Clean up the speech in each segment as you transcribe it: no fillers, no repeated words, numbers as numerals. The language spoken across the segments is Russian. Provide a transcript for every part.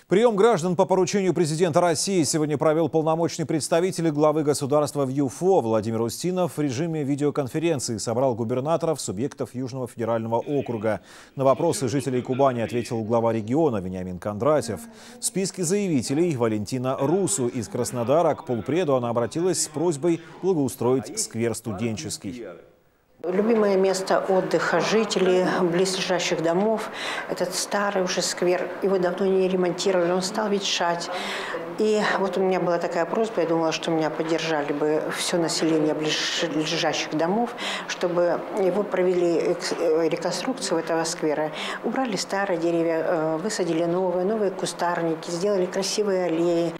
Прием граждан по поручению президента России сегодня провел полномочный представитель главы государства в ЮФО Владимир Устинов в режиме видеоконференции. Собрал губернаторов, субъектов Южного федерального округа. На вопросы жителей Кубани ответил глава региона Вениамин Кондратьев. В списке заявителей Валентина Русу из Краснодара. К полпреду она обратилась с просьбой благоустроить сквер Студенческий. Любимое место отдыха жителей близлежащих домов – этот старый уже сквер. Его давно не ремонтировали, он стал ветшать. И вот у меня была такая просьба, я думала, что меня поддержали бы все население близлежащих домов, чтобы его провели реконструкцию этого сквера. Убрали старые деревья, высадили новые кустарники, сделали красивые аллеи.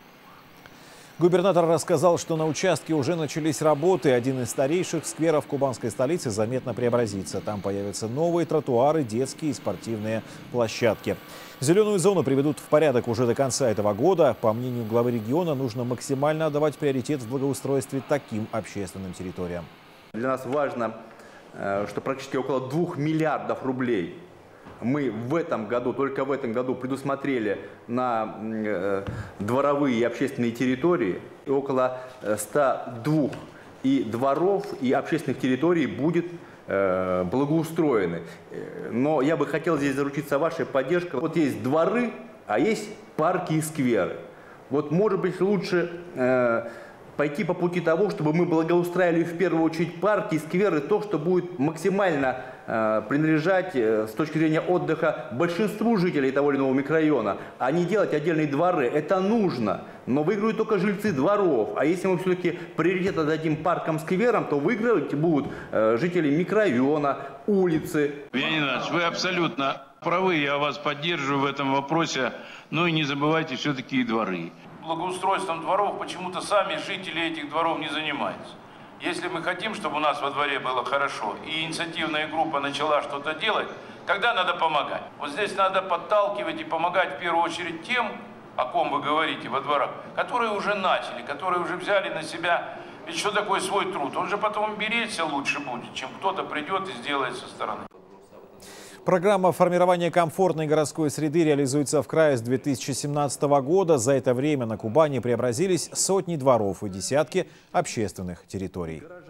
Губернатор рассказал, что на участке уже начались работы. Один из старейших скверов кубанской столицы заметно преобразится. Там появятся новые тротуары, детские и спортивные площадки. Зеленую зону приведут в порядок уже до конца этого года. По мнению главы региона, нужно максимально отдавать приоритет в благоустройстве таким общественным территориям. Для нас важно, что практически около 2 миллиардов рублей мы в этом году, только в этом году предусмотрели на дворовые и общественные территории. И около 102 и дворов, и общественных территорий будет благоустроены. Но я бы хотел здесь заручиться вашей поддержкой. Вот есть дворы, а есть парки и скверы. Вот, может быть, лучше пойти по пути того, чтобы мы благоустраивали в первую очередь парки и скверы, то, что будет максимально принадлежать с точки зрения отдыха большинству жителей того или иного микрорайона, а не делать отдельные дворы. Это нужно, но выиграют только жильцы дворов. А если мы все-таки приоритет отдадим паркам, скверам, то выигрывать будут жители микрорайона, улицы. Вениамин Иванович, вы абсолютно правы, я вас поддерживаю в этом вопросе, но и не забывайте все-таки и дворы. Благоустройством дворов почему-то сами жители этих дворов не занимаются. Если мы хотим, чтобы у нас во дворе было хорошо, и инициативная группа начала что-то делать, тогда надо помогать. Вот здесь надо подталкивать и помогать в первую очередь тем, о ком вы говорите во дворах, которые уже начали, которые уже взяли на себя, ведь что такое свой труд? Он же потом беречься лучше будет, чем кто-то придет и сделает со стороны. Программа формирования комфортной городской среды реализуется в крае с 2017 года. За это время на Кубани преобразились сотни дворов и десятки общественных территорий.